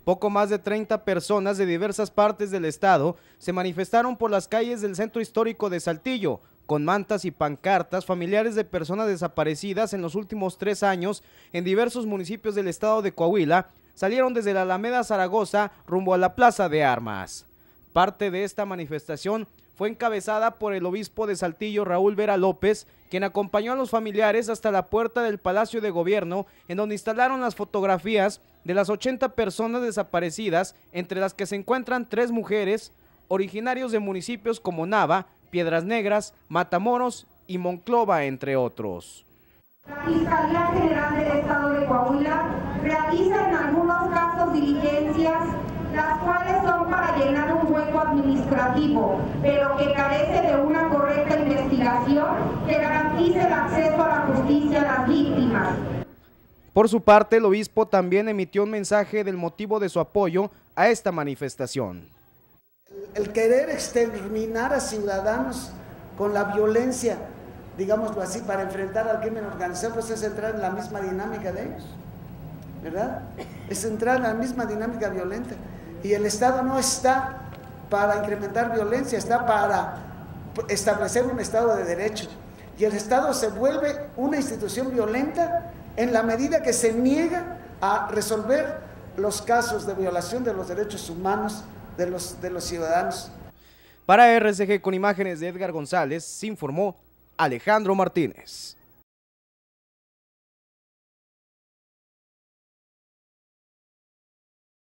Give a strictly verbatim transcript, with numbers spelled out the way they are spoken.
Poco más de treinta personas de diversas partes del estado se manifestaron por las calles del centro histórico de Saltillo, con mantas y pancartas familiares de personas desaparecidas en los últimos tres años en diversos municipios del estado de Coahuila. Salieron desde la Alameda Zaragoza rumbo a la Plaza de Armas. Parte de esta manifestación fue encabezada por el obispo de Saltillo, Raúl Vera López, quien acompañó a los familiares hasta la puerta del Palacio de Gobierno, en donde instalaron las fotografías de las ochenta personas desaparecidas, entre las que se encuentran tres mujeres, originarios de municipios como Nava, Piedras Negras, Matamoros y Monclova, entre otros. La Fiscalía General del Estado de Coahuila realiza en algunos casos diligencias, las cuales son para llenar un hueco administrativo, pero que carece de una correcta investigación que garantice el acceso a la justicia a las víctimas. Por su parte, el obispo también emitió un mensaje del motivo de su apoyo a esta manifestación. El, el querer exterminar a ciudadanos con la violencia, digámoslo así, para enfrentar al crimen organizado, pues es entrar en la misma dinámica de ellos, ¿verdad? Es entrar en la misma dinámica violenta. Y el Estado no está para incrementar violencia, está para establecer un Estado de derecho. Y el Estado se vuelve una institución violenta en la medida que se niega a resolver los casos de violación de los derechos humanos de los, de los ciudadanos. Para R C G, con imágenes de Edgar González, se informó Alejandro Martínez.